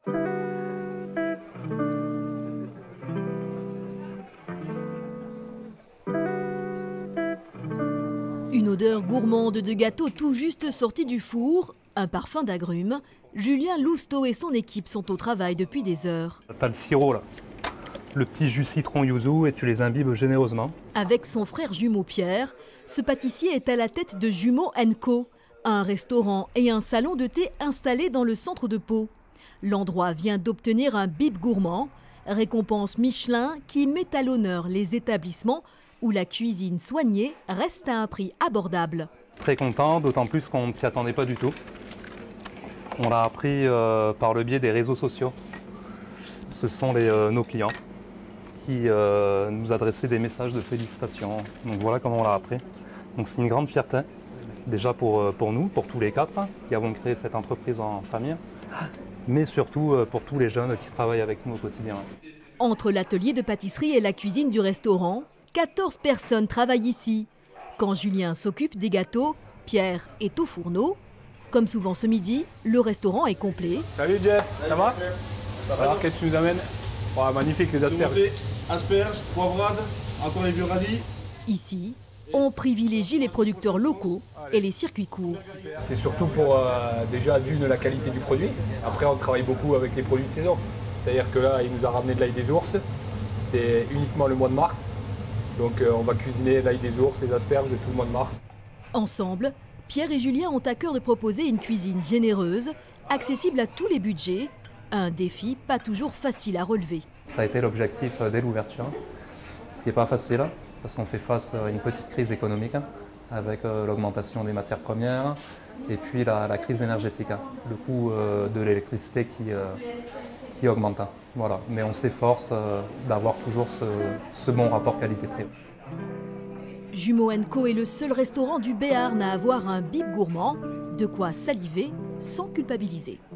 Une odeur gourmande de gâteau tout juste sorti du four, un parfum d'agrumes. Julien Lousteau et son équipe sont au travail depuis des heures. T'as le sirop là, le petit jus citron yuzu et tu les imbibes généreusement. Avec son frère jumeau Pierre, ce pâtissier est à la tête de Jumeaux & Co, un restaurant et un salon de thé installé dans le centre de Pau. L'endroit vient d'obtenir un bib gourmand, récompense Michelin qui met à l'honneur les établissements où la cuisine soignée reste à un prix abordable. Très content, d'autant plus qu'on ne s'y attendait pas du tout. On l'a appris par le biais des réseaux sociaux. Ce sont nos clients qui nous adressaient des messages de félicitations. Donc voilà comment on l'a appris. Donc c'est une grande fierté, déjà pour nous, pour tous les quatre qui avons créé cette entreprise en famille, mais surtout pour tous les jeunes qui travaillent avec nous au quotidien. Entre l'atelier de pâtisserie et la cuisine du restaurant, 14 personnes travaillent ici. Quand Julien s'occupe des gâteaux, Pierre est au fourneau. Comme souvent ce midi, le restaurant est complet. Salut Jeff, ça va? Alors qu'est-ce que tu nous amènes? Oh, magnifique les asperges. Asperges, poivrades, encore les vieux radis. Ici, on privilégie les producteurs locaux et les circuits courts. C'est surtout pour déjà d'une la qualité du produit. Après on travaille beaucoup avec les produits de saison. C'est-à-dire que là il nous a ramené de l'ail des ours. C'est uniquement le mois de mars. Donc on va cuisiner l'ail des ours, les asperges tout le mois de mars. Ensemble, Pierre et Julien ont à cœur de proposer une cuisine généreuse, accessible à tous les budgets. Un défi pas toujours facile à relever. Ça a été l'objectif dès l'ouverture. Ce qui n'est pas facile, parce qu'on fait face à une petite crise économique, avec l'augmentation des matières premières, et puis la crise énergétique, le coût de l'électricité qui augmente. Voilà. Mais on s'efforce d'avoir toujours ce bon rapport qualité-prix. Jumeaux & Co est le seul restaurant du Béarn à avoir un bib gourmand, de quoi saliver sans culpabiliser.